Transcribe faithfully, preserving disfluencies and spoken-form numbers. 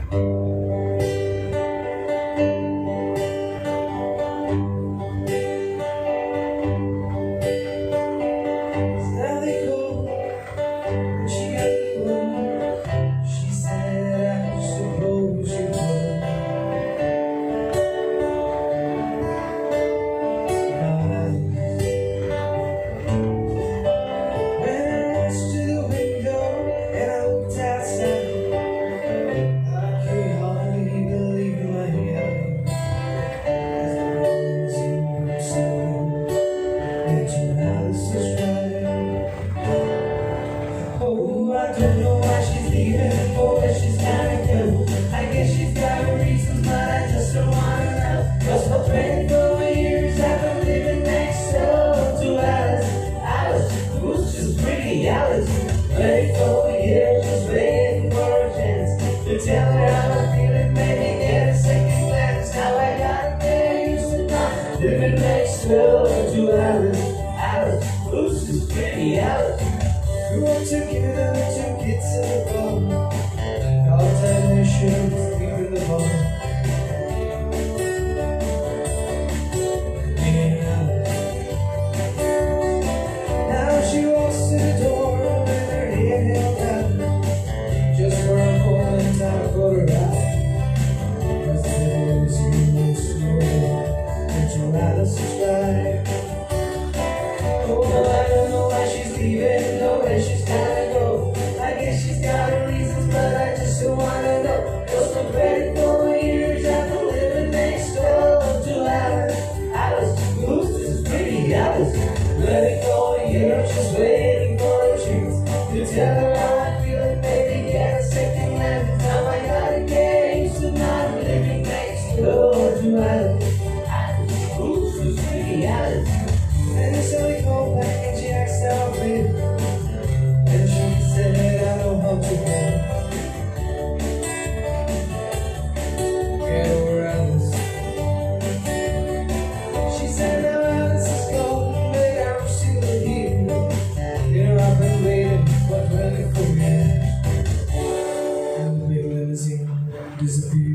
Oh, I don't know why she's leaving or where she's gotta go. I guess she's got her reasons, but I just don't wanna know. Cause for twenty-four years I've been living next door to Alice. Alice, who's just pretty Alice. twenty-four years just waiting for a chance to tell her how I'm feeling, maybe get a second glance. Now I got there, used to not living next door to Alice. Alice, who's just pretty Alice. Grew up together with two kids in the bone. All the time they should sleep in the bone. Now she walks to the door with her head held down, just for a moment I put her out. Cause the never seen this story until Alice is right. Oh, I don't know why she's leaving, no where she's gotta go. I guess she's got her reasons, but I just don't wanna know. Cause for twenty-four years I've been living next door to Alice. Alice, who's this pretty Alice? twenty-four years just waiting for a chance to tell her how I'm feeling, maybe get a second glance. Now I gotta get used to not living next door to Alice. Alice, who's this pretty Alice? And the silly called back and she asked how I'm feeling. And she said, I know how to go. Get over Alice. She said, now Alice is gone, but I'm still here. You know I've been waiting for twenty-four years. And the big limousine disappeared.